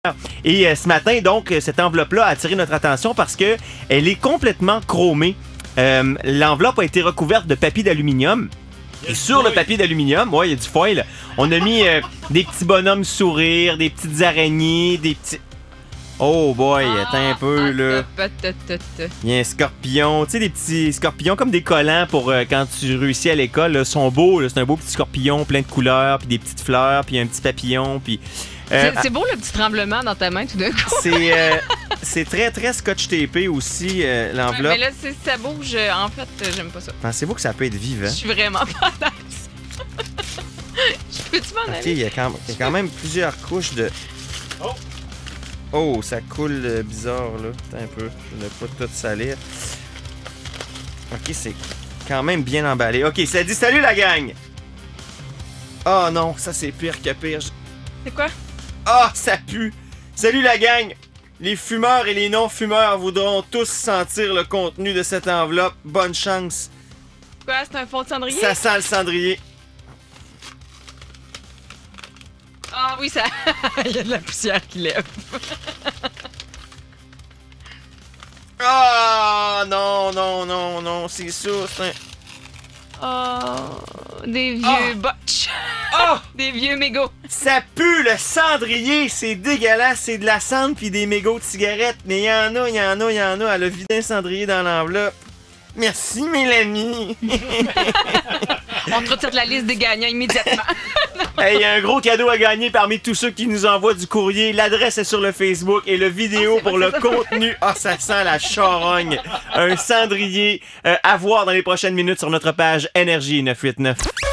Et ce matin, donc, cette enveloppe-là a attiré notre attention parce que elle est complètement chromée. L'enveloppe a été recouverte de papier d'aluminium. Et sur le papier d'aluminium, ouais, il y a du foil. On a mis des petits bonhommes sourires, des petites araignées, des petits... Oh boy, attends un peu, là. Il y a un scorpion. Tu sais, des petits scorpions comme des collants pour quand tu réussis à l'école. Là, sont beaux. Là. C'est un beau petit scorpion plein de couleurs, puis des petites fleurs, puis un petit papillon, puis... c'est beau le petit tremblement dans ta main tout d'un coup. C'est très, très scotch-tapé aussi, l'enveloppe. Mais là, ça bouge. En fait, j'aime pas ça. Pensez-vous que ça peut être vivant? Je suis vraiment pas à l'aise. Je peux-tu m'en aller? OK, il y a quand même plusieurs couches de... Oh, ça coule bizarre, là. Attends un peu. Je ne vais pas tout salir. OK, c'est quand même bien emballé. OK, ça dit « Salut, la gang! » Oh non, ça, c'est pire que pire. C'est quoi? Ah, ça pue! Salut, la gang! Les fumeurs et les non-fumeurs voudront tous sentir le contenu de cette enveloppe. Bonne chance! Quoi, c'est un fond de cendrier? Ça sent le cendrier. Ah oui, ça... Il y a de la poussière qui lève. Ah, non, c'est ça, c'est un... Oh, des vieux botches. Oh! Des vieux mégots. Ça pue le cendrier, c'est dégueulasse, c'est de la cendre puis des mégots de cigarettes. Mais il y en a, elle a vidé un cendrier dans l'enveloppe. Merci, Mélanie. On te retire de la liste des gagnants immédiatement. Il y a un gros cadeau à gagner parmi tous ceux qui nous envoient du courrier. L'adresse est sur le Facebook et le vidéo pour le contenu. Ah, ça sent la charogne. Un cendrier à voir dans les prochaines minutes sur notre page Énergie 989.